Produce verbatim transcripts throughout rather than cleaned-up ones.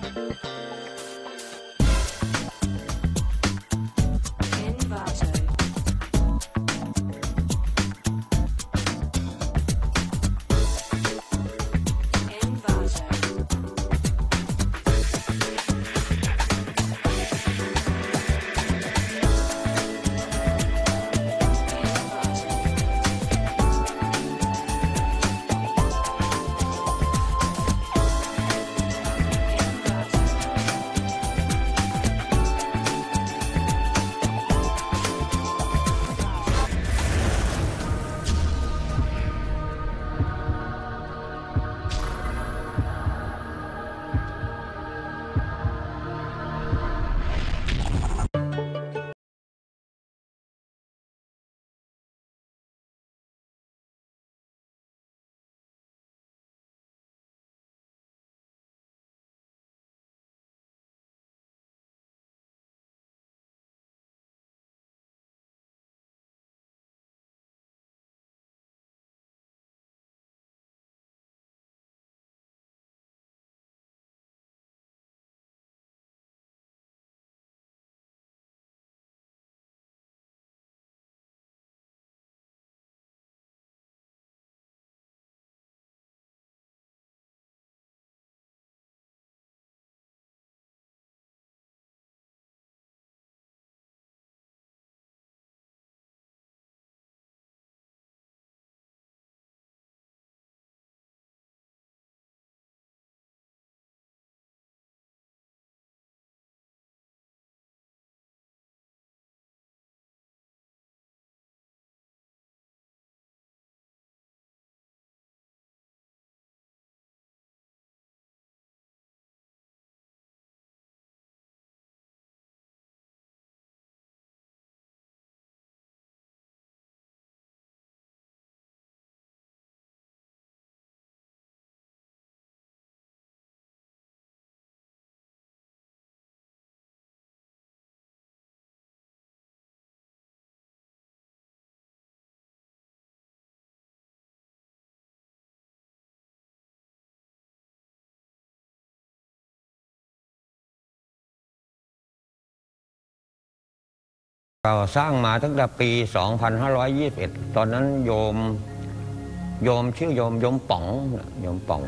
ก่อสร้างมาตั้งแต่ปี สองพันห้าร้อยยี่สิบเอ็ด ตอนนั้นโยมโยมชื่อโยมโยมป๋องโยมป๋อง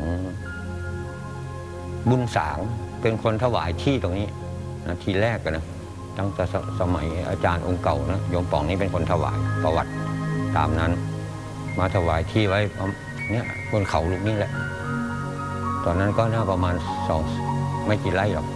บุญสางเป็นคนถวายที่ตรงนี้นะทีแรกกันนะตั้งแต่สมัยอาจารย์องค์เก่านะโยมป๋องนี่เป็นคนถวายประวัติตามนั้นมาถวายที่ไว้เนี่ยบนเขาลูกนี้แหละตอนนั้นก็น่าประมาณสองไม่กี่ไร่หรอก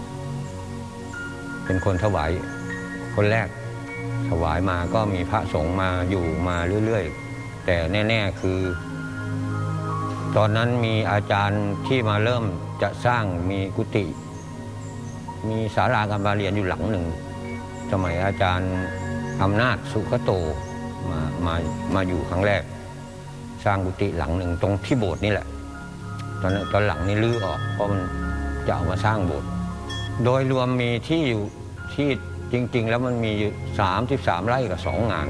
เป็นคนถวายคนแรกถวายมาก็มีพระสงฆ์มาอยู่มาเรื่อยๆแต่แน่ๆคือตอนนั้นมีอาจารย์ที่มาเริ่มจะสร้างมีกุฏิมีศาลาการประเรียนอยู่หลังหนึ่งสมัยอาจารย์อำนาจสุขโตมามามาอยู่ครั้งแรกสร้างกุฏิหลังหนึ่งตรงที่โบสถ์นี่แหละตอนตอนหลังนี่รื้อออกเพราะมันจะเอามาสร้างโบสถ์โดยรวมมีที่อยู่ที่จริงๆแล้วมันมีสามสิบสามไร่กับสองงาน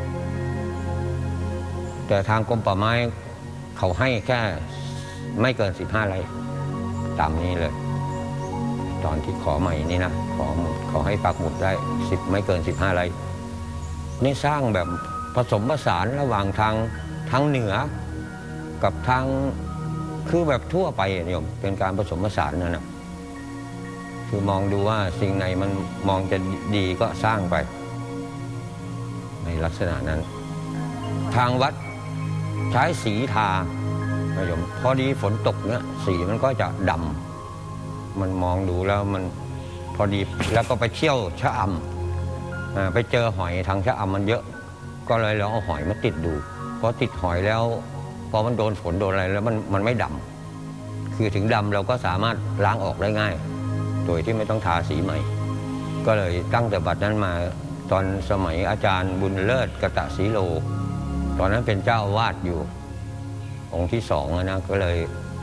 แต่ทางกรมป่าไม้เขาให้แค่ไม่เกินสิบห้าไร่ตามนี้เลยตอนที่ขอใหม่นี่นะขอขอให้ปักหมุดได้สิบไม่เกินสิบห้าไร่นี่สร้างแบบผสมผสานระหว่างทางทางเหนือกับทางคือแบบทั่วไปโยมเป็นการผสมผสานนะนะคือมองดูว่าสิ่งไหนมันมองจะดีก็สร้างไปในลักษณะนั้นทางวัดใช้สีทาโยมพอดีฝนตกเนี่ยสีมันก็จะดำมันมองดูแล้วมันพอดีแล้วก็ไปเที่ยวชะอำไปเจอหอยทางชะอำมันเยอะก็เลยลองเอาหอยมาติดดูพอติดหอยแล้วพอมันโดนฝนโดนอะไรแล้วมันมันไม่ดำคือถึงดำเราก็สามารถล้างออกได้ง่ายโดยที่ไม่ต้องทาสีใหม่ก็เลยตั้งแต่บัดนั้นมาตอนสมัยอาจารย์บุญเลิศกตศรีโลตอนนั้นเป็นเจ้าอาวาสอยู่องค์ที่สองนะก็เลย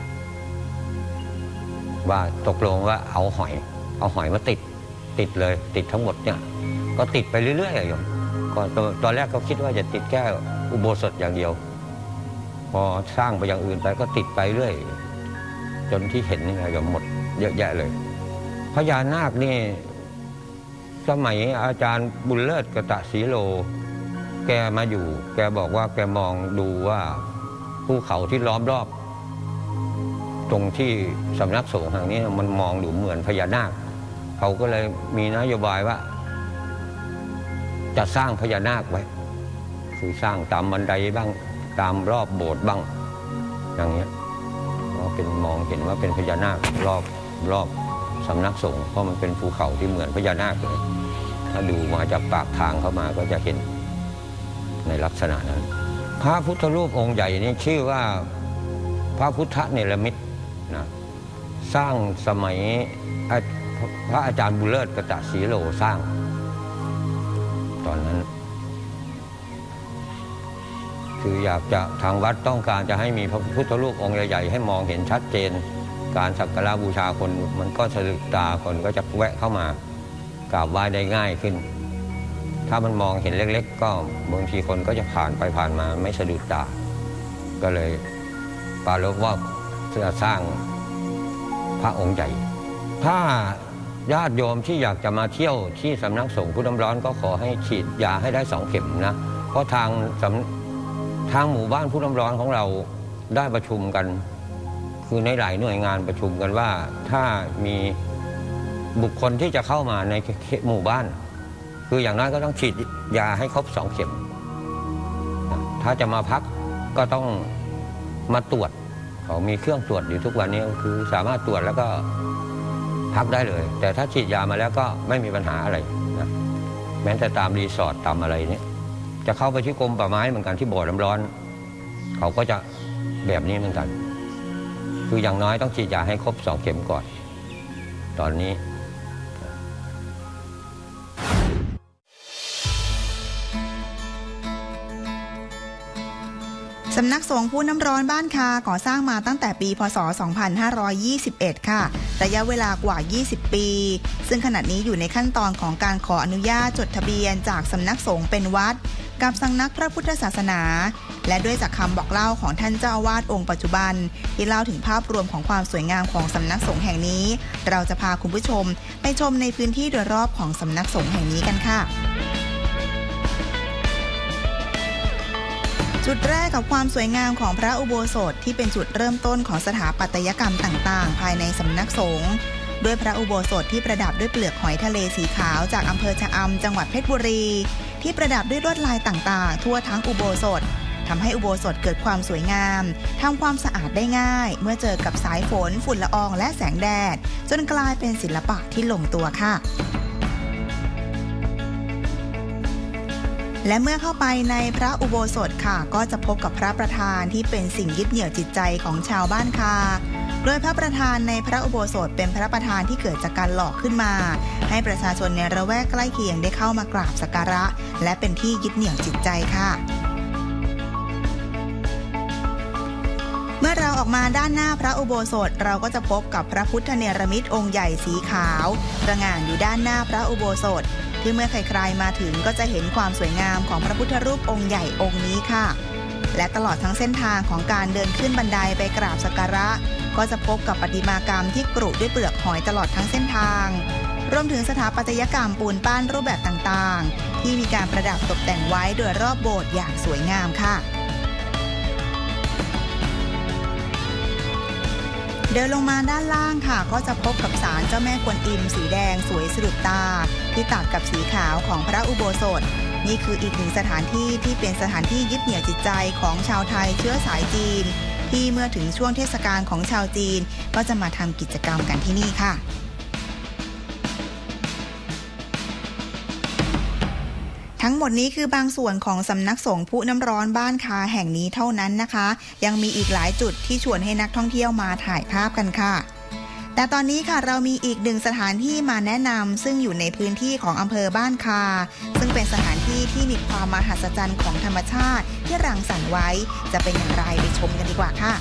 ว่าตกลงว่าเอาหอยเอาหอยมาติดติดเลยติดทั้งหมดเนี่ยก็ติดไปเรื่อยๆโยมก็ตอนแรกเขาคิดว่าจะติดแค่อุโบสถอย่างเดียวพอสร้างไปอย่างอื่นไปก็ติดไปเรื่อยจนที่เห็นนี่ไงโยมหมดเยอะแยะเลยพญานาคนี่สมัยอาจารย์บุญเลิศกตศรีโลแกมาอยู่แกบอกว่าแกมองดูว่าภูเขาที่ล้อมรอบตรงที่สำนักสงฆ์แห่งนี้มันมองดูเหมือนพญานาคเขาก็เลยมีนโยบายว่าจะสร้างพญานาคไว้คือสร้างตามบันไดบ้างตามรอบโบสถ์บ้างอย่างเงี้ยว่าเป็นมองเห็นว่าเป็นพญานาครอบรอบสำนักสงฆ์เพราะมันเป็นภูเขาที่เหมือนพญานาคเลยถ้าดูมาจากปากทางเข้ามาก็จะเห็นในลักษณะนั้นพระพุทธรูปองค์ใหญ่นี้ชื่อว่าพระพุทธเนรมิตนะสร้างสมัยพระอาจารย์บุญเลิศกตศรีโลสร้างตอนนั้นคืออยากจะทางวัดต้องการจะให้มีพระพุทธรูปองค์ใหญ่ๆให้มองเห็นชัดเจนการสักการะบูชาคนมันก็สะดุดตาคนก็จะแวะเข้ามากราบไหว้ได้ง่ายขึ้นถ้ามันมองเห็นเล็กๆก็บางทีคนก็จะผ่านไปผ่านมาไม่สะดุดตาก็เลยปรารภว่าจะสร้างพระองค์ใหญ่ถ้าญาติโยมที่อยากจะมาเที่ยวที่สำนักสงฆ์พุทธน้ำร้อนก็ขอให้ฉีดยาให้ได้สองเข็มนะเพราะทางทางหมู่บ้านพุทธน้ำร้อนของเราได้ประชุมกันคือในหลายหน่วยงานประชุมกันว่าถ้ามีบุคคลที่จะเข้ามาในหมู่บ้านคืออย่างน้อยก็ต้องฉีดยาให้ครบสองเข็มถ้าจะมาพักก็ต้องมาตรวจเขามีเครื่องตรวจอยู่ทุกวันนี้คือสามารถตรวจแล้วก็พักได้เลยแต่ถ้าฉีดยามาแล้วก็ไม่มีปัญหาอะไรนะแม้แต่ตามรีสอร์ทตามอะไรเนี่ยจะเข้าไปที่กรมป่าไม้เหมือนกันที่บ่อน้ำร้อนเขาก็จะแบบนี้เหมือนกันคืออย่างน้อยต้องฉีดยาให้ครบสองเข็มก่อนตอนนี้สำนักสงฆ์ผู้น้ำร้อนบ้านคาก่อสร้างมาตั้งแต่ปีพ.ศ. สองพันห้าร้อยยี่สิบเอ็ด ค่ะระยะเวลากว่ายี่สิบปีซึ่งขณะนี้อยู่ในขั้นตอนของการขออนุญาตจดทะเบียนจากสำนักสงฆ์เป็นวัดกับสำนักพระพุทธศาสนาและด้วยจากคำบอกเล่าของท่านเจ้าอาวาสองค์ปัจจุบันที่เล่าถึงภาพรวมของความสวยงามของสำนักสงฆ์แห่งนี้เราจะพาคุณผู้ชมไปชมในพื้นที่โดยรอบของสำนักสงฆ์แห่งนี้กันค่ะจุดแรกกับความสวยงามของพระอุโบสถที่เป็นจุดเริ่มต้นของสถาปัตยกรรมต่างๆภายในสำนักสงฆ์ด้วยพระอุโบสถที่ประดับด้วยเปลือกหอยทะเลสีขาวจากอำเภอชะอำจังหวัดเพชรบุรีที่ประดับด้วยลวดลายต่างๆทั่วทั้งอุโบสถทำให้อุโบสถเกิดความสวยงามทำความสะอาดได้ง่ายเมื่อเจอกับสายฝนฝุ่นละอองและแสงแดดจนกลายเป็นศิลปะที่ลงตัวค่ะและเมื่อเข้าไปในพระอุโบสถค่ะก็จะพบกับพระประธานที่เป็นสิ่งยึดเหนี่ยวจิตใจของชาวบ้านคาโดยพระประธานในพระอุโบสถเป็นพระประธานที่เกิดจากการหล่อขึ้นมาให้ประชาชนในระแวกใกล้เคียงได้เข้ามากราบสักการะและเป็นที่ยึดเหนี่ยวจิตใจค่ะเมื่อเราออกมาด้านหน้าพระอุโบสถเราก็จะพบกับพระพุทธเนรมิตองค์ใหญ่สีขาวประหง่านอยู่ด้านหน้าพระอุโบสถที่เมื่อใครๆมาถึงก็จะเห็นความสวยงามของพระพุทธรูปองค์ใหญ่องค์นี้ค่ะและตลอดทั้งเส้นทางของการเดินขึ้นบันไดไปกราบสักการะก็จะพบกับประติมากรรมที่กรุด้วยเปลือกหอยตลอดทั้งเส้นทางรวมถึงสถาปัตยกรรมปูนปั้นรูปแบบต่างๆที่มีการประดับตกแต่งไว้โดยรอบโบสถ์อย่างสวยงามค่ะเดินลงมาด้านล่างค่ะก็จะพบกับศาลเจ้าแม่กวนอิมสีแดงสวยสะดุดตาที่ตัดกับสีขาวของพระอุโบสถนี่คืออีกหนึ่งสถานที่ที่เป็นสถานที่ยึดเหนี่ยวจิตใจของชาวไทยเชื้อสายจีนที่เมื่อถึงช่วงเทศกาลของชาวจีนก็จะมาทำกิจกรรมกันที่นี่ค่ะทั้งหมดนี้คือบางส่วนของสำนักสงฆ์ผู้น้ำร้อนบ้านคาแห่งนี้เท่านั้นนะคะยังมีอีกหลายจุดที่ชวนให้นักท่องเที่ยวมาถ่ายภาพกันค่ะแต่ตอนนี้ค่ะเรามีอีกหนึ่งสถานที่มาแนะนำซึ่งอยู่ในพื้นที่ของอำเภอบ้านคาซึ่งเป็นสถานที่ที่มีความมหัศจรรย์ของธรรมชาติที่รังสรรค์ไว้จะเป็นอย่างไรไปชมกันดีกว่าค่ะ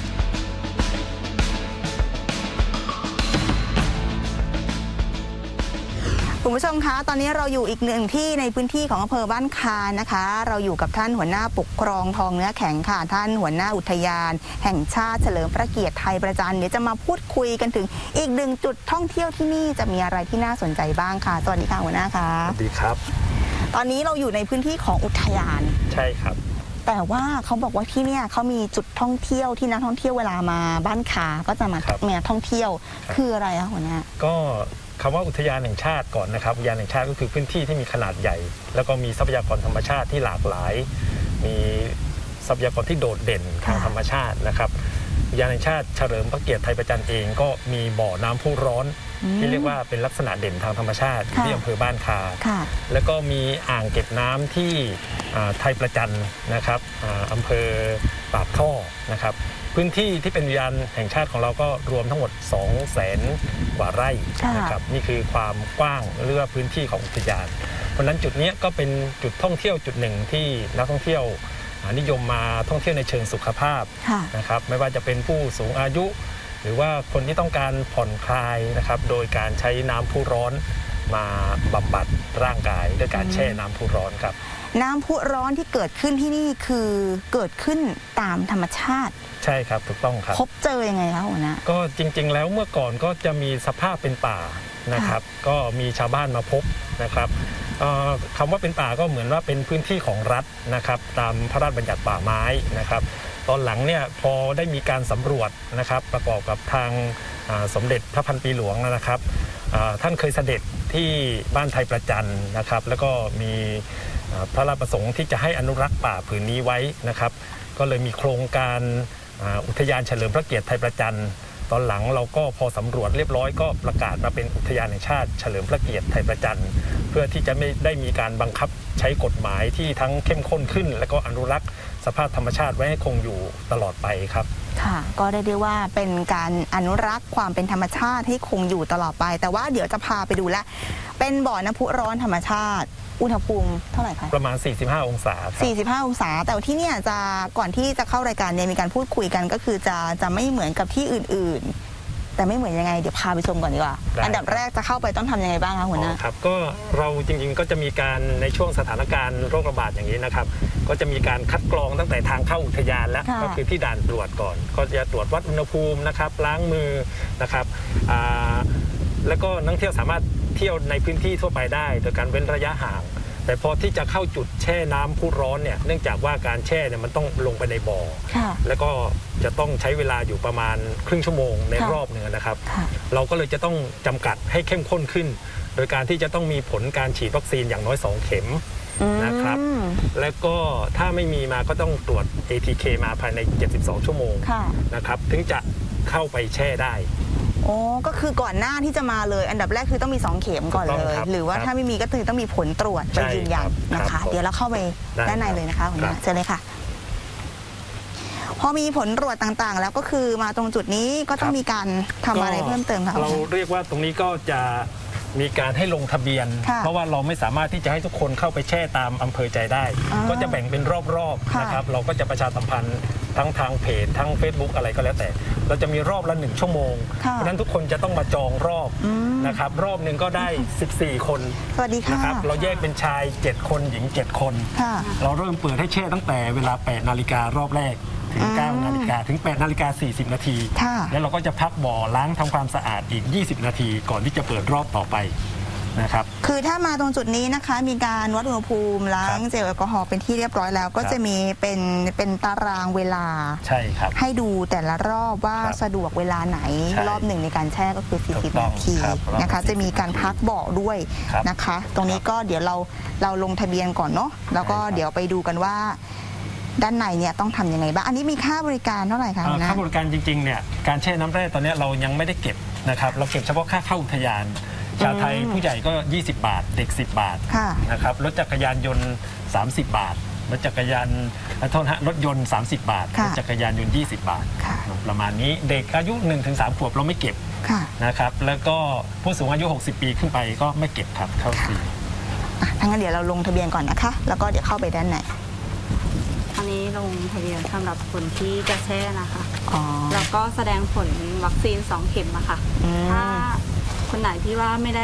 คุณผู้ชมคะตอนนี้เราอยู่อีกหนึ่งที่ในพื้นที่ของอำเภอบ้านคานะคะ เราอยู่กับท่านหัวหน้าปกครองทองเนื้อแข็งค่ะท่านหัวหน้าอุทยานแห่งชาติเฉลิมพระเกียรติไทยประจันเดี๋ยวจะมาพูดคุยกันถึงอีกหนึ่งจุดท่องเที่ยวที่นี่จะมีอะไรที่น่าสนใจบ้างค่ะสวัสดีค่ะหัวหน้าค่ะสวัสดีครับตอนนี้เราอยู่ในพื้นที่ของอุทยานใช่ครับแต่ว่าเขาบอกว่าที่เนี่ยเขามีจุดท่องเที่ยวที่นักท่องเที่ยวเวลามาบ้านคาก็จะมามาท่องเที่ยวคืออะไรคะหัวหน้าก็คำว่าอุทยานแห่งชาติก่อนนะครับอุทยานแห่งชาติก็คือพื้นที่ที่มีขนาดใหญ่แล้วก็มีทรัพยากรธรรมชาติที่หลากหลายมีทรัพยากรที่โดดเด่นทางธรรมชาตินะครับอุทยานแห่งชาติเฉลิมพระเกียรติไทยประจันเองก็มีบ่อน้ำพุร้อนที่เรียกว่าเป็นลักษณะเด่นทางธรรมชาติที่อำเภอบ้านคาแล้วก็มีอ่างเก็บน้ำที่ไทยประจันนะครับอำเภอปากท่อนะครับพื้นที่ที่เป็นอุทยานแห่งชาติของเราก็รวมทั้งหมด สองแสน กว่าไร่นะครับนี่คือความกว้างหรือว่าพื้นที่ของอุทยานเพราะฉะนั้นจุดนี้ก็เป็นจุดท่องเที่ยวจุดหนึ่งที่นักท่องเที่ยวนิยมมาท่องเที่ยวในเชิงสุขภาพนะครับไม่ว่าจะเป็นผู้สูงอายุหรือว่าคนที่ต้องการผ่อนคลายนะครับโดยการใช้น้ำพุร้อนมาบำบัดร่างกายด้วยการแช่น้ำพุร้อนครับน้ำพุร้อนที่เกิดขึ้นที่นี่คือเกิดขึ้นตามธรรมชาติใช่ครับถูกต้องครับพบเจอยังไงคะหัวหน้าก็จริงๆแล้วเมื่อก่อนก็จะมีสภาพเป็นป่านะครับก็มีชาวบ้านมาพบนะครับคำว่าเป็นป่าก็เหมือนว่าเป็นพื้นที่ของรัฐนะครับตามพระราชบัญญัติป่าไม้นะครับตอนหลังเนี่ยพอได้มีการสำรวจนะครับประกอบกับทางสมเด็จพระพันปีหลวงนะครับท่านเคยเสด็จที่บ้านไทยประจันนะครับแล้วก็มีพระราชประสงค์ที่จะให้อนุรักษ์ป่าผืนนี้ไว้นะครับก็เลยมีโครงการอุทยานเฉลิมพระเกียรติไทยประจันตอนหลังเราก็พอสำรวจเรียบร้อยก็ประกาศมาเป็นอุทยานแห่งชาติเฉลิมพระเกียรติไทยประจันเพื่อที่จะไม่ได้มีการบังคับใช้กฎหมายที่ทั้งเข้มข้นขึ้นและก็อนุรักษ์สภาพธรรมชาติไว้ให้คงอยู่ตลอดไปครับค่ะก็ได้ได้ว่าเป็นการอนุรักษ์ความเป็นธรรมชาติให้คงอยู่ตลอดไปแต่ว่าเดี๋ยวจะพาไปดูแลเป็นบ่อน้ำพุร้อนธรรมชาติอุณหภูมิเท่าไหร่คะประมาณสี่สิบห้าองศาสี่สิบห้าองศาแต่ที่เนี่ยจะก่อนที่จะเข้ารายการเนี่ยมีการพูดคุยกันก็คือจะจะไม่เหมือนกับที่อื่นๆแต่ไม่เหมือนยังไงเดี๋ยวพาไปชมก่อนดีกว่าอันดับแรกจะเข้าไปต้องทำยังไงบ้างคะหัวหน้าครับก็เราจริงๆก็จะมีการในช่วงสถานการณ์โรคระบาดอย่างนี้นะครับก็จะมีการคัดกรองตั้งแต่ทางเข้าอุทยานแล้วก็คือที่ด่านตรวจก่อนก็จะตรวจวัดอุณหภูมินะครับล้างมือนะครับแล้วก็นักเที่ยวสามารถเที่ยวในพื้นที่ทั่วไปได้โดยการเว้นระยะห่างแต่พอที่จะเข้าจุดแช่น้ำพุร้อนเนี่ยเนื่องจากว่าการแช่เนี่ยมันต้องลงไปในบ่อแล้วก็จะต้องใช้เวลาอยู่ประมาณครึ่งชั่วโมงในรอบหนึ่งนะครับเราก็เลยจะต้องจำกัดให้เข้มข้นขึ้นโดยการที่จะต้องมีผลการฉีดวัคซีนอย่างน้อยสองเข็มนะครับแล้วก็ถ้าไม่มีมาก็ต้องตรวจ เอ ที เค มาภายในเจ็ดสิบสองชั่วโมงนะครับถึงจะเข้าไปแช่ได้โอ้ก็คือก่อนหน้าที่จะมาเลยอันดับแรกคือต้องมีสองเข็มก่อนเลยหรือว่าถ้าไม่มีก็คือต้องมีผลตรวจไปยืนยันนะคะเดี๋ยวเราเข้าไปด้านในเลยนะคะคุณเชิญเลยค่ะพอมีผลตรวจต่างๆแล้วก็คือมาตรงจุดนี้ก็ต้องมีการทำอะไรเพิ่มเติมค่ะเราเรียกว่าตรงนี้ก็จะมีการให้ลงทะเบียนเพราะว่าเราไม่สามารถที่จะให้ทุกคนเข้าไปแช่ตามอำเภอใจได้ก็จะแบ่งเป็นรอบๆนะครับเราก็จะประชาสัมพันธ์ทั้งทางเพจทั้ง Facebook อะไรก็แล้วแต่เราจะมีรอบละหนึ่งชั่วโมงเพราะนั้นทุกคนจะต้องมาจองรอบนะครับรอบหนึ่งก็ได้สิบสี่คนสวัสดีค่ะนะครับเราแยกเป็นชายเจ็ดคนหญิงเจ็ดคนเราเริ่มเปิดให้แช่ตั้งแต่เวลาแปดนาฬิการอบแรกถึงเก้านาฬิกาถึงแปดนาฬิกาสี่สิบนาทีแล้วเราก็จะพักบ่อล้างทำความสะอาดอีกยี่สิบนาทีก่อนที่จะเปิดรอบต่อไปนะครับคือถ้ามาตรงจุดนี้นะคะมีการวัดอุณหภูมิล้างเจลแอลกอฮอล์เป็นที่เรียบร้อยแล้วก็จะมีเป็นเป็นตารางเวลาใช่ครับให้ดูแต่ละรอบว่าสะดวกเวลาไหนรอบหนึ่งในการแช่ก็คือสี่สิบนาทีนะคะจะมีการพักบ่อด้วยนะคะตรงนี้ก็เดี๋ยวเราเราลงทะเบียนก่อนเนาะแล้วก็เดี๋ยวไปดูกันว่าด้านในเนี่ยต้องทำยังไงบ้างอันนี้มีค่าบริการเท่าไหร่คะค่าบริการจริงๆเนี่ยการแช่น้ำแร่ตอนนี้เรายังไม่ได้เก็บนะครับเราเก็บเฉพาะค่าเข้าอุทยานชาวไทยผู้ใหญ่ก็ยี่สิบบาทเด็กสิบบาทนะครับรถจักรยานยนต์สามสิบบาทรถจักรยานโทษฮะรถยนต์สามสิบบาทรถจักรยานยนต์ยี่สิบบาทประมาณนี้เด็กอายุ หนึ่งถึงสาม ขวบเราไม่เก็บนะครับแล้วก็ผู้สูงอายุหกสิบปีขึ้นไปก็ไม่เก็บครับเข้าฟรีทั้งนั้นเดี๋ยวเราลงทะเบียนก่อนนะคะแล้วก็เดี๋ยวเข้าไปด้านในอันนี้ลงทะเบียนสำหรับคนที่จะแช่นะคะแล้วก็แสดงผลวัคซีนสองเข็มอะค่ะถ้าคนไหนที่ว่าไม่ได้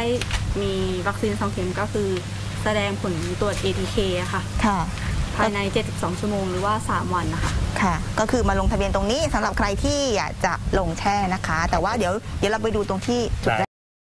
มีวัคซีนสองเข็มก็คือแสดงผลตรวจ เอ ที เค อะค่ะค่ะภายในเจ็ดสิบสองชั่วโมงหรือว่าสามวันนะคะค่ะก็คือมาลงทะเบียนตรงนี้สำหรับใครที่อยากจะลงแช่นะคะ แต่ว่าเดี๋ยวเดี๋ยวเราไปดูตรงที่จุดแรก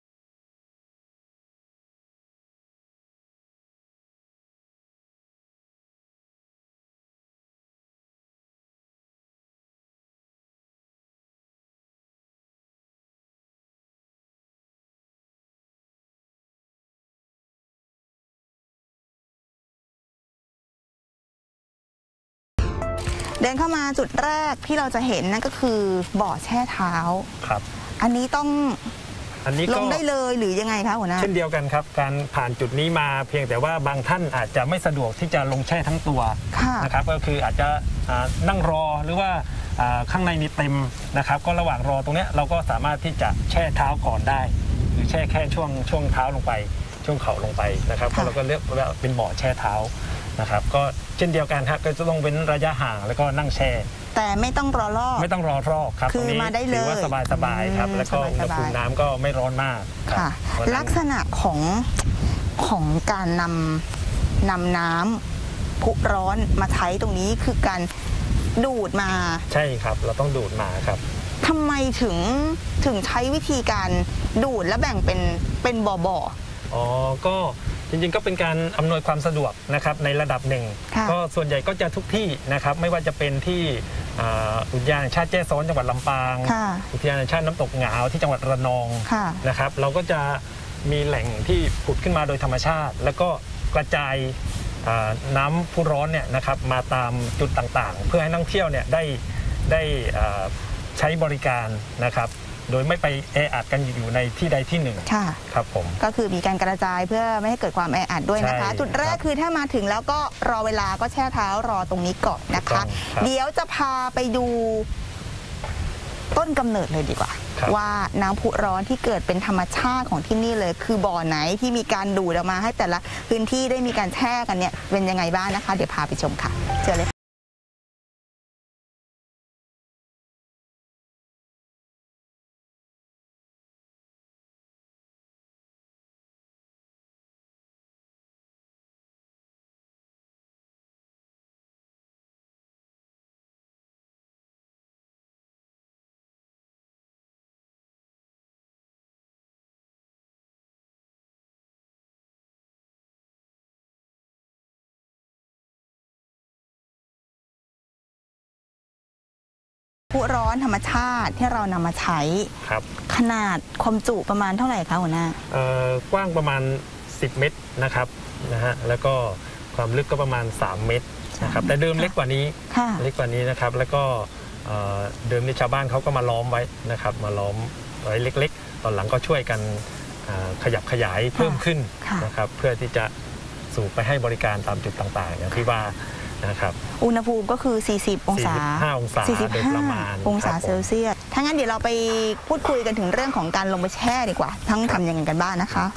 เดินเข้ามาจุดแรกที่เราจะเห็นนั่นก็คือบ่อแช่เท้าครับอันนี้ต้องอันนี้ลงได้เลยหรือยังไงคะหัวหน้าเช่นเดียวกันครับการผ่านจุดนี้มาเพียงแต่ว่าบางท่านอาจจะไม่สะดวกที่จะลงแช่ทั้งตัวนะครับก็คืออาจจะนั่งรอหรือว่าข้างในมีเต็มนะครับก็ระหว่างรอตรงนี้เราก็สามารถที่จะแช่เท้าก่อนได้หรือแช่แค่ช่วงช่วงเท้าลงไปช่วงเข่าลงไปนะครับก็เราก็เรียกว่าเป็นบ่อแช่เท้านะครับก็เช่นเดียวกันครับก็จะต้องเว้นระยะห่างแล้วก็นั่งแช่แต่ไม่ต้องรอรอบไม่ต้องรอรอบครับคือมาได้เลยถือว่าสบายๆครับแล้วก็อุณหภูมิน้ำก็ไม่ร้อนมากค่ะลักษณะของของการนำนำน้ำพุร้อนมาใช้ตรงนี้คือการดูดมาใช่ครับเราต้องดูดมาครับทำไมถึงถึงใช้วิธีการดูดและแบ่งเป็นเป็นบ่อบ่ออ๋อก็จริงๆก็เป็นการอำนวยความสะดวกนะครับในระดับหนึ่งก็ส่วนใหญ่ก็จะทุกที่นะครับไม่ว่าจะเป็นที่อุทยานแห่งชาติแจ้ซ้อนจังหวัดลำปางอุทยานแห่งชาติน้ำตกหงาวที่จังหวัดระนองนะครับเราก็จะมีแหล่งที่ผุดขึ้นมาโดยธรรมชาติแล้วก็กระจายน้ำพุร้อนเนี่ยนะครับมาตามจุดต่างๆเพื่อให้นักท่องเที่ยวเนี่ยได้ได้ใช้บริการนะครับโดยไม่ไปแออัดกันอยู่ในที่ใดที่หนึ่งครับผมก็คือมีการกระจายเพื่อไม่ให้เกิดความแออัดด้วยนะคะจุดแรกคือถ้ามาถึงแล้วก็รอเวลาก็แช่เท้ารอตรงนี้ก่อนนะคะเดี๋ยวจะพาไปดูต้นกำเนิดเลยดีกว่าว่าน้ำพุร้อนที่เกิดเป็นธรรมชาติของที่นี่เลยคือบ่อไหนที่มีการดูดออกมาให้แต่ละพื้นที่ได้มีการแช่กันเนี่ยเป็นยังไงบ้างนะคะเดี๋ยวพาไปชมค่ะเจอเลยพุร้อนธรรมชาติที่เรานำมาใช้ครับขนาดความจุประมาณเท่าไหร่คะหัวหน้าเอ่อกว้างประมาณสิบเมตรนะครับนะฮะแล้วก็ความลึกก็ประมาณสามเมตรนะครับแต่เดิมเล็กกว่านี้เล็กกว่านี้นะครับแล้วก็เดิมที่ชาวบ้านเขาก็มาล้อมไว้นะครับมาล้อมไว้เล็กๆตอนหลังก็ช่วยกันขยับขยายเพิ่มขึ้นนะครับเพื่อที่จะสูบไปให้บริการตามจุดต่างๆอย่างที่ว่านะครับอุณหภูมิก็คือ สี่สิบ องศาสี่สิบห้า องศาโดยประมาณองศาเซลเซียสถ้างั้นเดี๋ยวเราไปพูดคุยกันถึงเรื่องของการลงไปแช่ดีกว่าทั้งทำยังไงกันบ้างนะคะ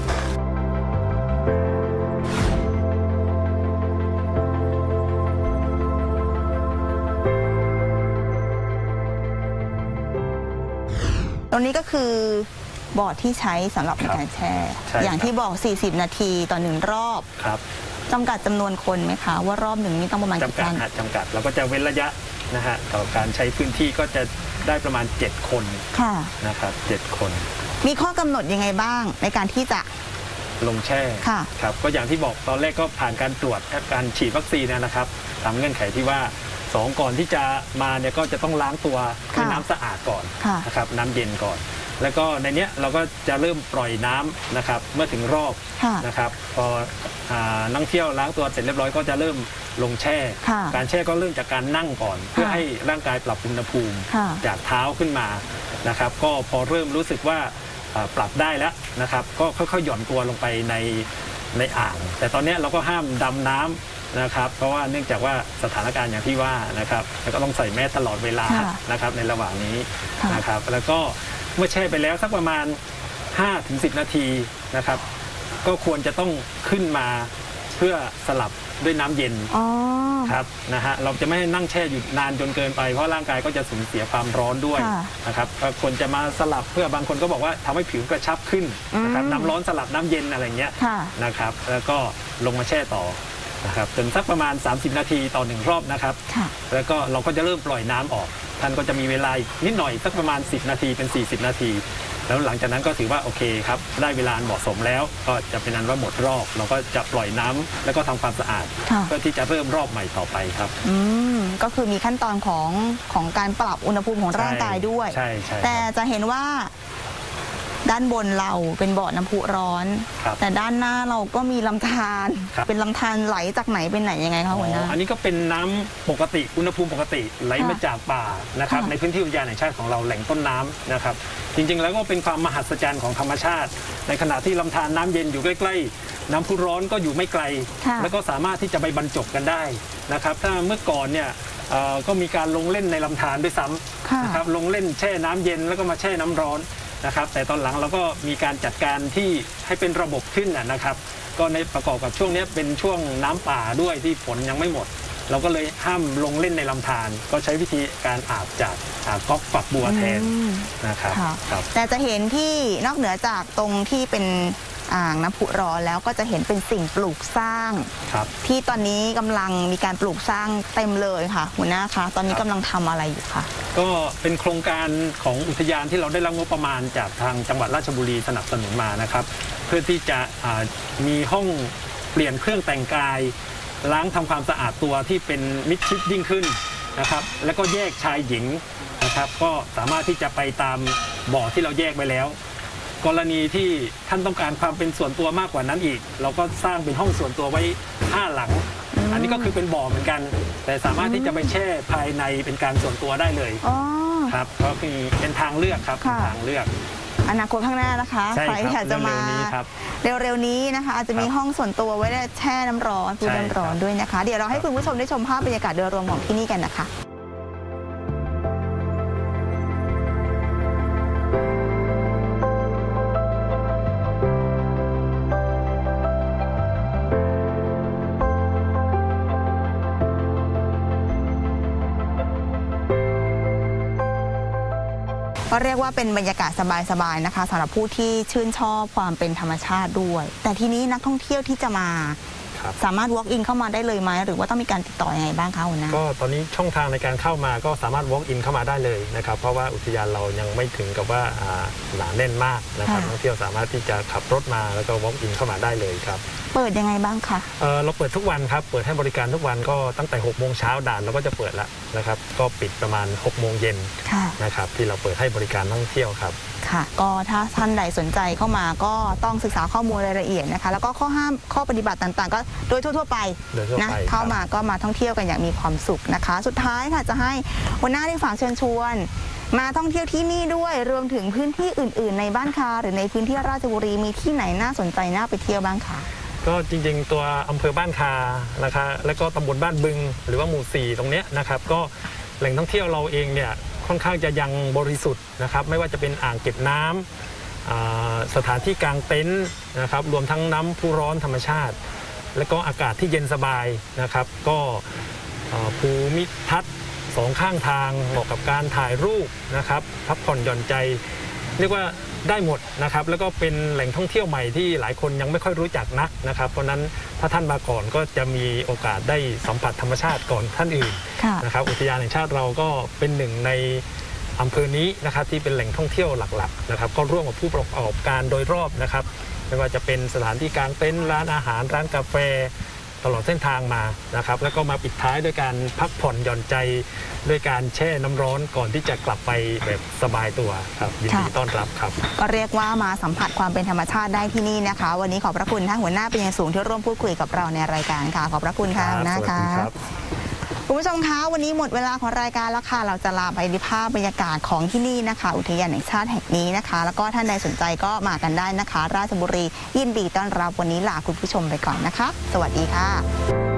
ตรงนี้ก็คือบ่อที่ใช้สำหรับในการแช่อย่างที่บอกสี่สิบนาทีต่อหนึ่งรอบจำกัดจำนวนคนไหมคะว่ารอบหนึ่งนี่ต้องประมาณกี่ท่านจำกัดเราก็จะเว้นระยะนะฮะต่อการใช้พื้นที่ก็จะได้ประมาณเจ็ดคนนะครับเจ็ดคนมีข้อกำหนดยังไงบ้างในการที่จะลงแช่ครับก็อย่างที่บอกตอนแรกก็ผ่านการตรวจการฉีดวัคซีนนะครับตามเงื่อนไขที่ว่าสองก่อนที่จะมาเนี่ยก็จะต้องล้างตัวด้วยน้ำสะอาดก่อนนะครับน้ำเย็นก่อนแล้วก็ในนี้เราก็จะเริ่มปล่อยน้ำนะครับเมื่อถึงรอบนะครับพอนักท่องเที่ยวล้างตัวเสร็จเรียบร้อยก็จะเริ่มลงแช่การแช่ก็เริ่มจากการนั่งก่อนเพื่อให้ร่างกายปรับอุณหภูมิจากเท้าขึ้นมานะครับก็พอเริ่มรู้สึกว่าปรับได้แล้วนะครับก็ค่อยๆหย่อนตัวลงไปในในอ่างแต่ตอนนี้เราก็ห้ามดำน้ำนะครับเพราะว่าเนื่องจากว่าสถานการณ์อย่างที่ว่านะครับแล้วก็ต้องใส่แมสตลอดเวลานะครับในระหว่างนี้นะครับแล้วก็เมื่อแช่ไปแล้วสักประมาณ ห้าถึงสิบ นาทีนะครับก็ควรจะต้องขึ้นมาเพื่อสลับด้วยน้ำเย็นอ๋อครับนะฮะเราจะไม่ให้นั่งแช่อยู่นานจนเกินไปเพราะร่างกายก็จะสูญเสียความร้อนด้วยค่ะนะครับก็ควรจะมาสลับเพื่อบางคนก็บอกว่าทำให้ผิวกระชับขึ้นนะครับอืมน้ำร้อนสลับน้ำเย็นอะไรเงี้ยค่ะนะครับแล้วก็ลงมาแช่ต่อนะครับจนสักประมาณ สามสิบ นาทีต่อหนึ่งรอบนะครับค่ะแล้วก็เราก็จะเริ่มปล่อยน้ำออกท่านก็จะมีเวลาอีกนิดหน่อยสักประมาณ สิบ นาทีเป็น สี่สิบ นาที แล้วหลังจากนั้นก็ถือว่าโอเคครับได้เวลาเหมาะสมแล้วก็จะเป็นอันว่าหมดรอบเราก็จะปล่อยน้ำแล้วก็ทำความสะอาดค่ะเพื่อที่จะเริ่มรอบใหม่ต่อไปครับอืมก็คือมีขั้นตอนของของการปรับอุณหภูมิของร่างกายด้วยใช่ใช่แต่ครับจะเห็นว่าด้านบนเราเป็นบ่อน้ำพุร้อนครับแต่ด้านหน้าเราก็มีลำธารครับเป็นลำธารไหลจากไหนเป็นไหนยังไงคะหัวหน้าอันนี้ก็เป็นน้ำปกติอุณหภูมิปกติไหลมาค่ะจากป่านะครับค่ะในพื้นที่อุทยานแห่งชาติของเราแหล่งต้นน้ำนะครับจริงๆแล้วก็เป็นความมหัศจรรย์ของธรรมชาติ ในขณะที่ลำธารน้ำเย็นอยู่ใกล้ๆ น้ำพุร้อนก็อยู่ไม่ไกลค่ะแล้วก็สามารถที่จะไปบรรจบกันได้นะครับถ้าเมื่อก่อนเนี่ยเอ่อก็มีการลงเล่นในลำธารด้วยซ้ค่ะำนะครับลงเล่นแช่น้ำเย็นแล้วก็มาแช่น้ำร้อนนะครับแต่ตอนหลังเราก็มีการจัดการที่ให้เป็นระบบขึ้นนะนะครับ ก็ในประกอบกับช่วงนี้เป็นช่วงน้ำป่าด้วยที่ฝนยังไม่หมด เราก็เลยห้ามลงเล่นในลำธารก็ใช้วิธีการอาบจากอ่าก๊อกฝักบัวแทนอืมนะครับค่ะครับแต่จะเห็นที่นอกเหนือจากตรงที่เป็นอ่างน้ำพุร้อนแล้วก็จะเห็นเป็นสิ่งปลูกสร้างครับที่ตอนนี้กำลังมีการปลูกสร้างเต็มเลยค่ะหัวหน้าคะตอนนี้ครับกำลังทำอะไรอยู่คะก็เป็นโครงการของอุทยานที่เราได้รับงบประมาณจากทางจังหวัดราชบุรีสนับสนุนมานะครับ เพื่อที่จะอ่ามีห้องเปลี่ยนเครื่องแต่งกายล้างทำความสะอาดตัวที่เป็นมิดชิดยิ่งขึ้นนะครับ แล้วก็แยกชายหญิงนะครับ ก็สามารถที่จะไปตามบ่อที่เราแยกไว้แล้ว กรณีที่ท่านต้องการความเป็นส่วนตัวมากกว่านั้นอีก เราก็สร้างเป็นห้องส่วนตัวไว้ห้าหลัง อันนี้ก็คือเป็นบ่อเหมือนกัน แต่สามารถที่จะไปแช่ภายในเป็นการส่วนตัวได้เลยอ๋อครับก็คือเป็นทางเลือกครับเป็นค่ะทางเลือกอนาคตข้างหน้านะคะใช่ใครครับอยากจะมาเร็วๆนี้ครับเร็วๆนี้นะคะ อาจจะมีครับห้องส่วนตัวไว้ได้แช่น้ำร้อนปูใช่น้ำร้อนครับด้วยนะคะ เดี๋ยวเราให้ครับคุณผู้ชมได้ชมภาพบรรยากาศโดยรวมของที่นี่กันนะคะ ก็เรียกว่าเป็นบรรยากาศสบายๆนะคะสำหรับผู้ที่ชื่นชอบความเป็นธรรมชาติด้วย แต่ทีนี้นักท่องเที่ยวที่จะมาครับสามารถ walk in เข้ามาได้เลยไหมหรือว่าต้องมีการติดต่อยังไงบ้างคะหัวหน้าก็ตอนนี้ช่องทางในการเข้ามาก็สามารถ walk in เข้ามาได้เลยนะครับ เพราะว่าอุทยานเรายังไม่ถึงกับว่าอ่าหนาแน่นมากนะครับค่ะนักท่องเที่ยวสามารถที่จะขับรถมาแล้วก็ walk in เข้ามาได้เลยครับเปิดยังไงบ้างคะเอ่อเราเปิดทุกวันครับเปิดให้บริการทุกวันก็ตั้งแต่หกโมงเช้าด่านเราก็จะเปิดแล้วนะครับก็ปิดประมาณหกโมงเย็นค่ะนะครับที่เราเปิดให้บริการนักท่องเที่ยวครับค่ะ ก็ถ้าท่านใดสนใจเข้ามาก็ต้องศึกษาข้อมูลรายละเอียดนะคะ แล้วก็ข้อห้ามข้อปฏิบัติต่างๆ ก็โดยทั่วๆไปโดยทั่วนะไปเข้าครับมาก็มาท่องเที่ยวกันอย่างมีความสุขนะคะ สุดท้ายค่ะจะให้หัวหน้าได้ฝากเชิญชวน มาท่องเที่ยวที่นี่ด้วยรวมถึงพื้นที่อื่น ๆ ในบ้านคาหรือในพื้นที่ราชบุรีมีที่ไหนน่าสนใจน่าไปเที่ยวบ้างคะก็จริงๆตัวอำเภอบ้านคานะคะแล้วก็ตำบลบ้านบึง หรือว่าหมู่สี่ตรงเนี้ยนะครับก็แหล่งท่องเที่ยวเราเองเนี่ยค่อนข้างจะยังบริสุทธิ์นะครับไม่ว่าจะเป็นอ่างเก็บน้ำอ่าสถานที่กลางเต็นท์นะครับรวมทั้งน้ำพุร้อนธรรมชาติ แล้วก็อากาศที่เย็นสบายนะครับก็เอ่อภูมิทัศน์สองข้างทางเหมาะกับการถ่ายรูปนะครับพักผ่อนหย่อนใจ เรียกว่าได้หมดนะครับแล้วก็เป็นแหล่งท่องเที่ยวใหม่ที่หลายคนยังไม่ค่อยรู้จักนักนะครับเพราะนั้นถ้าท่านมาก่อนก็จะมีโอกาสได้สัมผัสธรรมชาติก่อนท่านอื่นค่ะนะครับอุทยานแห่งชาติเราก็เป็นหนึ่งในอำเภอนี้นะครับที่เป็นแหล่งท่องเที่ยวหลักๆนะครับก็ร่วมกับผู้ประกอบการโดยรอบนะครับไม่ว่าจะเป็นสถานที่กลางเต็นท์ร้านอาหารร้านกาแฟตลอดเส้นทางมานะครับแล้วก็มาปิดท้ายด้วยการพักผ่อนหย่อนใจด้วยการแช่น้ำร้อนก่อนที่จะกลับไปแบบสบายตัวครับยินดีค่ะต้อนรับครับก็เรียกว่ามาสัมผัสความเป็นธรรมชาติได้ที่นี่นะคะ วันนี้ขอบพระคุณท่านหัวหน้าเป็นอย่างสูงที่ร่วมพูดคุยกับเราในรายการค่ะ ขอบพระคุณค่ะหัวหน้าสวัสค่ะดีครับคุณผู้ชมคะวันนี้หมดเวลาของรายการแล้วค่ะเราจะลาไปในภาพบรรยากาศของที่นี่นะคะ อุทยานแห่งชาติแห่งนี้นะคะ แล้วก็ท่านใดสนใจก็มากันได้นะคะ ราชบุรียินดีต้อนรับวันนี้ลาคุณผู้ชมไปก่อนนะคะ สวัสดีค่ะ